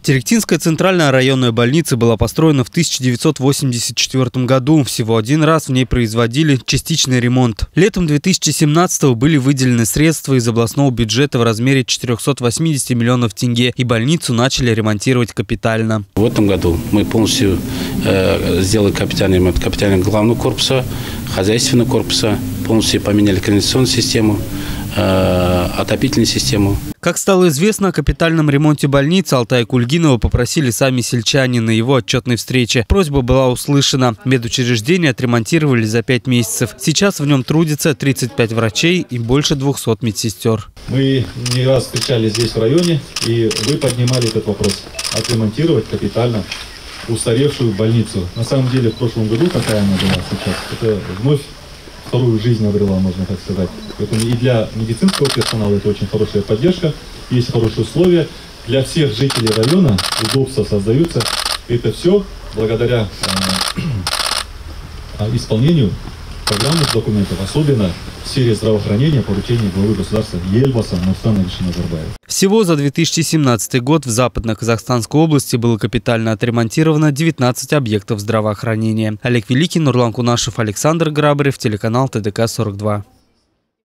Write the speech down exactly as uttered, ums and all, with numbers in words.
Теректинская центральная районная больница была построена в тысяча девятьсот восемьдесят четвёртом году. Всего один раз в ней производили частичный ремонт. Летом две тысячи семнадцатого были выделены средства из областного бюджета в размере четырёхсот восьмидесяти миллионов тенге, и больницу начали ремонтировать капитально. В этом году мы полностью э, сделали капитальный ремонт капитального главного корпуса, хозяйственного корпуса, полностью поменяли канализационную систему, э, отопительную систему. Как стало известно, о капитальном ремонте больницы Алтая Кульгинова попросили сами сельчане на его отчетной встрече. Просьба была услышана. Медучреждение отремонтировали за пять месяцев. Сейчас в нем трудится тридцать пять врачей и больше двухсот медсестер. Мы не раз встречались здесь в районе, и вы поднимали этот вопрос. Отремонтировать капитально устаревшую больницу. На самом деле в прошлом году, какая она была сейчас, это вновь вторую жизнь обрела, можно так сказать. Поэтому и для медицинского персонала это очень хорошая поддержка, есть хорошие условия. Для всех жителей района удобства создаются. Это все благодаря э, исполнению программных документов, особенно в сфере здравоохранения, поручения главы государства Елбаса Нурсултана Абишевича Назарбаева. Всего за две тысячи семнадцатый год в Западно-Казахстанской области было капитально отремонтировано девятнадцать объектов здравоохранения. Олег Великий, Нурлан Кунашев, Александр Грабарев, телеканал Тэ Дэ Ка сорок два.